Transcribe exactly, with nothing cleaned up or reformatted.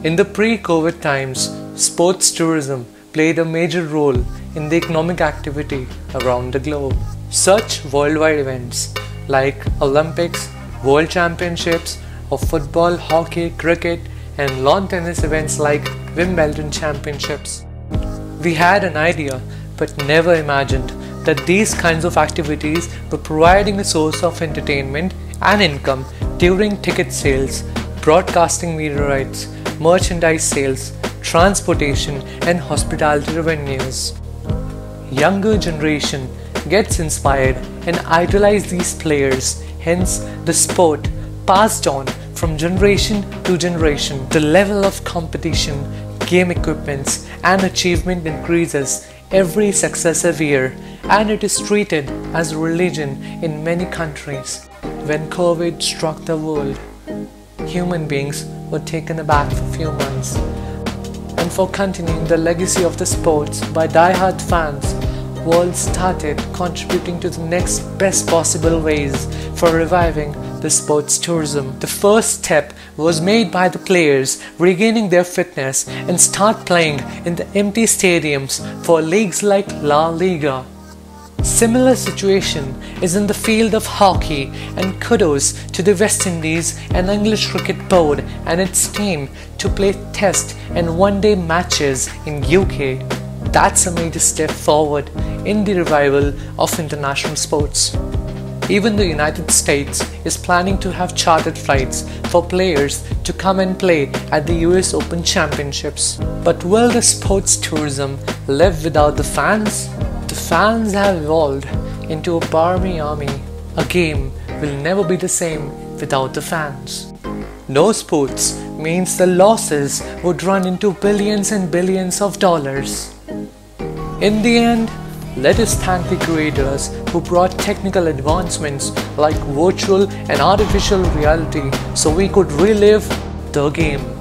In the pre-COVID times, sports tourism played a major role in the economic activity around the globe. Such worldwide events like Olympics, World Championships of football, hockey, cricket, and lawn tennis events like Wimbledon Championships. We had an idea but never imagined that these kinds of activities were providing a source of entertainment and income during ticket sales, broadcasting media rights, merchandise sales, transportation, and hospitality revenues. Younger generation gets inspired and idolize these players, hence the sport passed on from generation to generation. The level of competition, game equipments, and achievement increases every successive year, and it is treated as a religion in many countries. When COVID struck the world, human beings were taken aback for a few months. And for continuing the legacy of the sports by die-hard fans, world started contributing to the next best possible ways for reviving the sports tourism. The first step was made by the players regaining their fitness and start playing in the empty stadiums for leagues like La Liga. Similar situation is in the field of hockey, and kudos to the West Indies and English Cricket Board and its team to play test and one-day matches in U K. That's a major step forward in the revival of international sports. Even the United States is planning to have chartered flights for players to come and play at the U S Open Championships. But will the sports tourism live without the fans? The fans have evolved into a barmy army. A game will never be the same without the fans. No sports means the losses would run into billions and billions of dollars. In the end, let us thank the creators who brought technical advancements like virtual and artificial reality so we could relive the game.